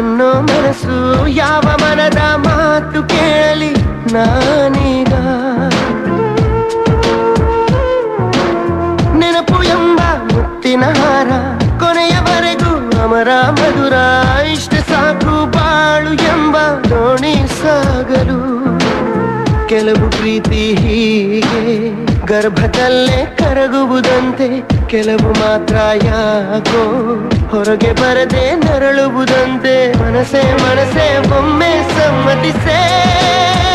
ಅನ್ನೋ ಮನಸ್ಸು ಯಾವ ಮನದ ಮಾತು ಕೇಳಲಿ ನಾನೀಗ ನೆನಪು ಎಂಬ ಮುತ್ತಿನ ಹಾರ ಕೊನೆಯವರೆಗೂ ಅಮರ ಮಧುರ ಇಷ್ಟ ಸಾಕು ಬಾಳು ಎಂಬ ದೋಣಿ ಸಾಗಲು ಕೆಲವು ಪ್ರೀತಿ ಹೀಗೆ ಗರ್ಭದಲ್ಲೇ ಕರಗುವುದಂತೆ ಕೆಲವು ಮಾತ್ರ ಯಾಕೋ ಹೊರಗೆ ಬರದೆ ನರಳುವುದಂತೆ ಮನಸೇ ಮನಸೇ ಒಮ್ಮೆ ಸಮ್ಮತಿಸೇ